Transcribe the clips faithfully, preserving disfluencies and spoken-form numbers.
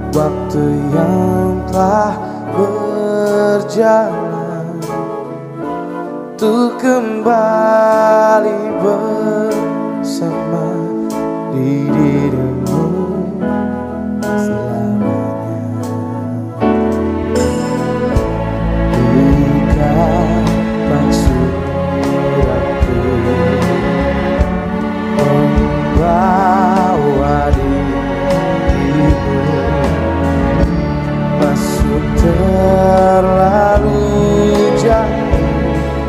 waktu yang telah berjalan untuk kembali bersama di dirimu selamanya. Bukan maksud aku membawa dirimu masuk terlalu jauh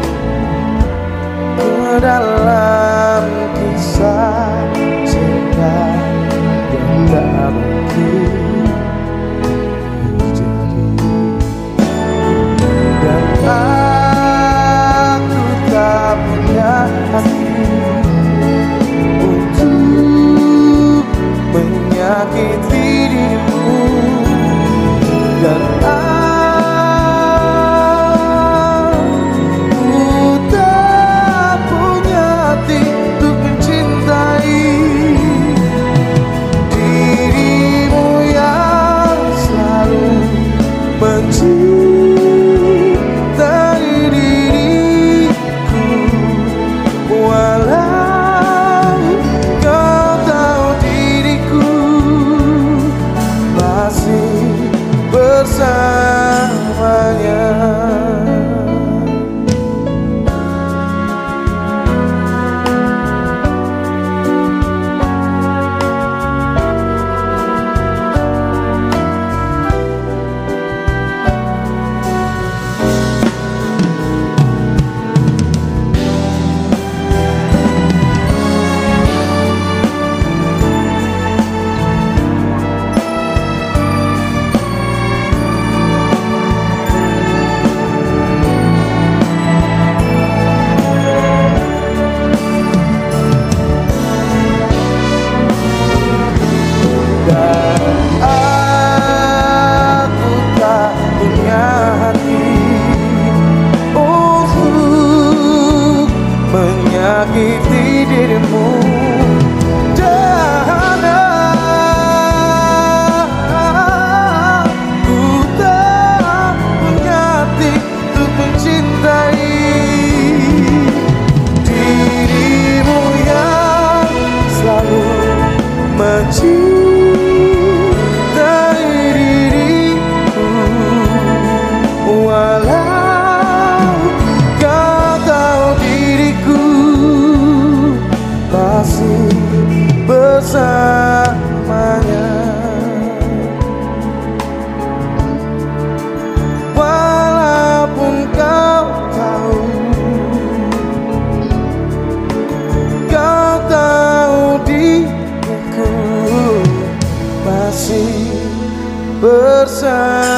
ke dalam kisah cinta yang tak mungkin terjadi. Dan aku tak punya hati untuk menyakiti dirimu. Dan aku tak punya hati untuk mencintai dirimu yang selalu mencintai diriku. Walau kau tahu diriku masih bersamanya. Aku tak punya hati untuk menyakiti dirimu. Dan aku tak punya hati untuk mencintai dirimu yang selalu mencintai bersamanya. Walaupun kau tahu, kau tahu diriku masih bersama.